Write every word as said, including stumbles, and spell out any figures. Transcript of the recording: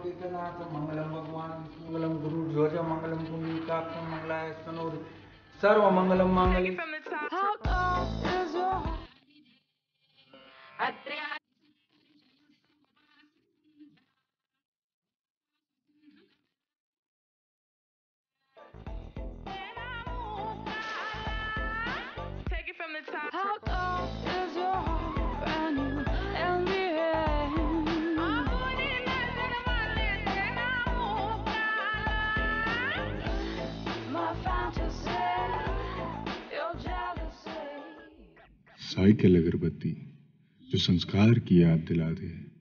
केतनाथ मंगलम भगवान मंगलम गुरु ध्वज मंगलम पुंडरीकाक्ष मंगलाय तनोहरि सर्व मंगलम मांगल्ये। How come is your heart brand new and the end? My fantasy, your jealousy. Cycle agarbatti जो संस्कार की याद दिला दे।